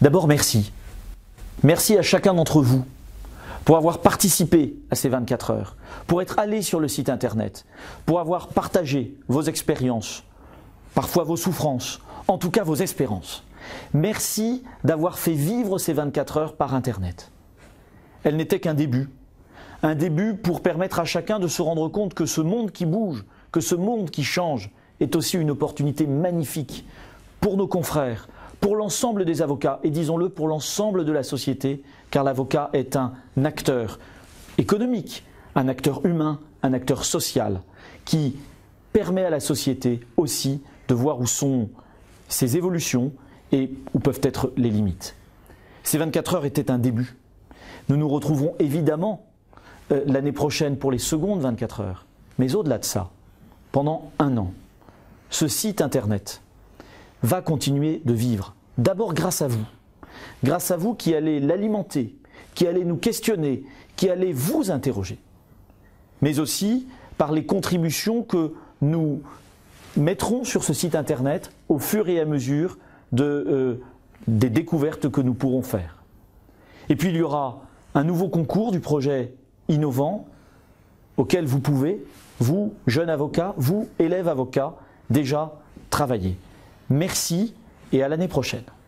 D'abord, merci. Merci à chacun d'entre vous pour avoir participé à ces 24 heures, pour être allé sur le site internet, pour avoir partagé vos expériences, parfois vos souffrances, en tout cas vos espérances. Merci d'avoir fait vivre ces 24 heures par internet. Elles n'étaient qu'un début pour permettre à chacun de se rendre compte que ce monde qui bouge, que ce monde qui change, est aussi une opportunité magnifique pour nos confrères, pour l'ensemble des avocats et disons-le pour l'ensemble de la société, car l'avocat est un acteur économique, un acteur humain, un acteur social qui permet à la société aussi de voir où sont ses évolutions et où peuvent être les limites. Ces 24 heures étaient un début. Nous nous retrouvons évidemment l'année prochaine pour les secondes 24 heures. Mais au-delà de ça, pendant un an, ce site internet va continuer de vivre. D'abord grâce à vous qui allez l'alimenter, qui allez nous questionner, qui allez vous interroger. Mais aussi par les contributions que nous mettrons sur ce site internet au fur et à mesure des découvertes que nous pourrons faire. Et puis il y aura un nouveau concours du projet innovant auquel vous pouvez, vous, jeunes avocats, vous, élèves avocats, déjà travailler. Merci et à l'année prochaine.